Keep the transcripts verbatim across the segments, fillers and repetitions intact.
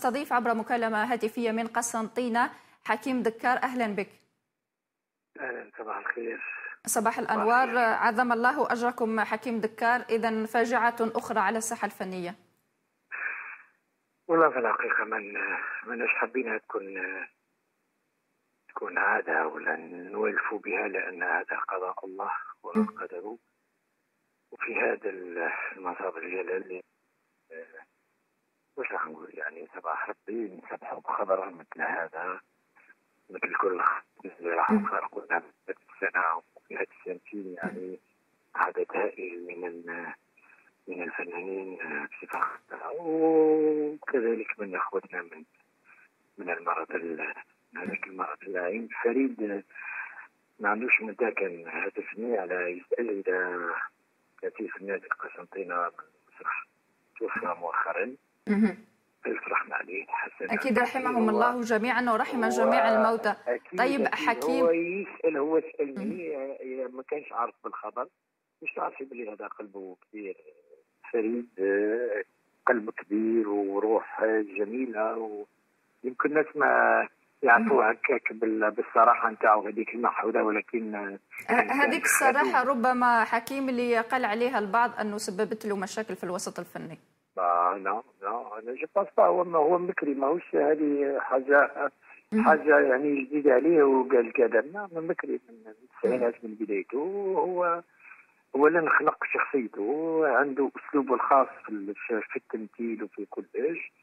نستضيف عبر مكالمة هاتفية من قسنطينة حكيم دكار. أهلا بك. أهلا، صباح الخير. صباح الأنوار، عظم الله أجركم حكيم دكار. إذا فاجعة أخرى على الساحة الفنية. والله في الحقيقة من مناش حابينها تكون تكون عادة ولا نولفوا بها، لأن هذا قضاء الله وقدره. وفي هذا المصاب الجلالي واش راح نقول، يعني صباح ربي نسبحوا بخبر مثل هذا، مثل كل اللي راح يفارقونا في السنة وفي هذه السنتين. يعني عدد هائل من من الفنانين بصفة خاصة، وكذلك من اخوتنا من من المرض هذاك المرض اللعين. فريد ما عندوش مدى كان هاتفني على يسأل إذا كان في فنان في قسنطينة من المسرح توفى مؤخرا. ألف رحمة عليه حسن. أكيد رحمهم الله جميعا ورحم جميع الموتى. طيب حكيم، هو يسأل هو سألني إذا ما كانش عارف بالخبر، مش عارف بلي هذا قلبه كبير. فريد قلب كبير وروح جميلة، ويمكن الناس ما يعرفوا هكاك بالصراحة نتاعو هذيك المحودة، ولكن هذيك الصراحة ربما حكيم اللي قال عليها البعض أنه سببت له مشاكل في الوسط الفني. لا لا لا، انا جو باس با، هو هو مكري، ماهوش هذه حاجه حاجه يعني جديده عليه وقال كذا. لا، مكري من التسعينات من بدايته. هو اولا خلق شخصيته، عنده اسلوبه الخاص في في التمثيل وفي كلش.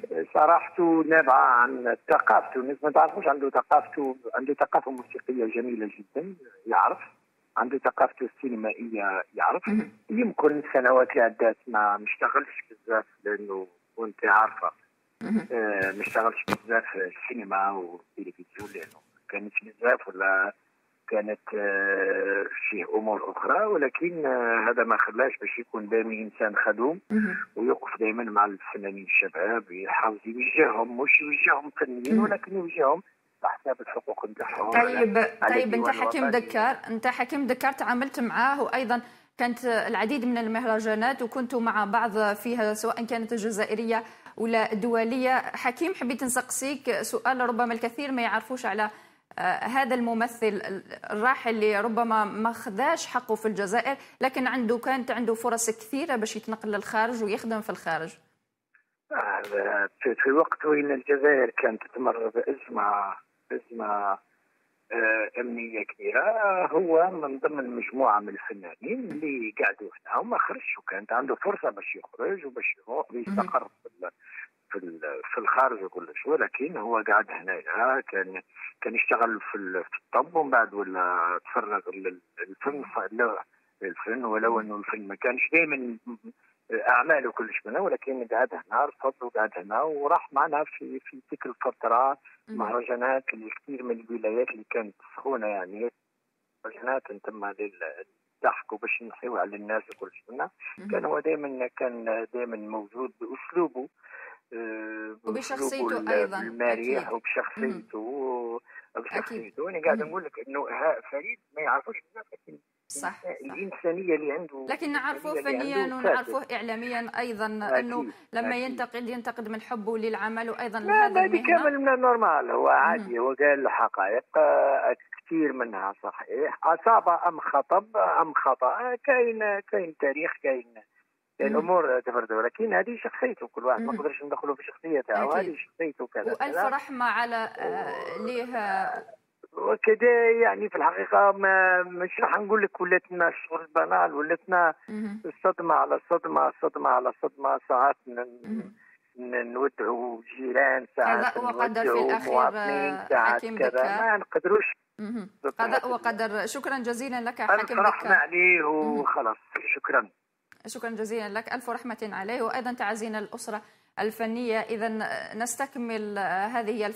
صراحته نابعه عن ثقافته، الناس ما تعرفوش عنده ثقافته، عنده ثقافه موسيقيه جميله جدا يعرف، عنده ثقافته السينمائيه يعرف. يمكن سنوات عدات ما مشتغلش بزاف، لانه كنت عارفه آه ما اشتغلش بزاف في السينما والتلفزيون، لانه كانت بزاف ولا كانت آه فيه امور اخرى. ولكن آه هذا ما خلاش باش يكون دائما انسان خدوم، ويوقف دائما مع الفنانين الشباب، يحاول يوجههم، مش يوجههم فنيين ولكن يوجههم حساب الحقوق نتاعهم. طيب طيب انت حكيم دكار، انت حكيم دكار تعاملت معاه، وايضا كانت العديد من المهرجانات وكنتوا مع بعض فيها سواء كانت الجزائريه ولا الدوليه. حكيم، حبيت نسقسيك سؤال ربما الكثير ما يعرفوش على هذا الممثل الراحل اللي ربما ما خداش حقه في الجزائر، لكن عنده كانت عنده فرص كثيره باش يتنقل للخارج ويخدم في الخارج. في وقت وين الجزائر كانت تمر بأزمة أزمة أمنية كبيرة، هو من ضمن مجموعة من الفنانين اللي قعدوا هنا وما خرجش، وكانت عنده فرصة باش يخرج وباش يروح ويستقر في في في الخارج وكل شيء. ولكن هو قاعد هنا، كان كان يشتغل في في الطب، ومن بعد ولا تفرغ للفن للفن ولو انه الفن ما كانش دائما اعماله كلش منها، ولكن قعد هنا رفض وقعد هنا وراح معنا في في تلك الفتره مهرجانات لكثير من الولايات اللي كانت سخونه، يعني مهرجانات تم للضحك وباش نحيو على الناس وكل شيء منها. كان هو دائما كان دائما موجود باسلوبه وبشخصيته ايضا المريح، وبشخصيته وبشخصيته. انا قاعد نقول لك انه فريد ما يعرفوش الناس، لكن صح الإنسانية اللي عنده، لكن نعرفوه فنيا ونعرفوه إعلاميا أيضا، أنه لما أكيد. ينتقد ينتقد من حبه للعمل وأيضا لهذه المهنة. هذه كامل من النورمال، هو عادي. هو قال الحقائق كثير منها صحيح، أصاب أم خطب أم خطأ، كاين كاين تاريخ، كاين الامور تفرد، ولكن هذه شخصيته، كل واحد ما نقدرش ندخلوا في شخصيه تاعو، هذه شخصيته كذا. والف رحمه على ليه وكذا. يعني في الحقيقه ما مش راح نقول لك ولاتنا الشغل بنال، ولاتنا الصدمه على صدمه صدمه على صدمه. ساعات نودعوا جيران، ساعات نودعوا مواطنين، ساعات كذا، ما نقدروش. قضاء وقدر. شكرا جزيلا لك حكيم دكار. رحمة عليه وخلاص. شكرا شكرا جزيلا لك، ألف رحمة عليه، وأيضا تعزينا الأسرة الفنية. إذا نستكمل هذه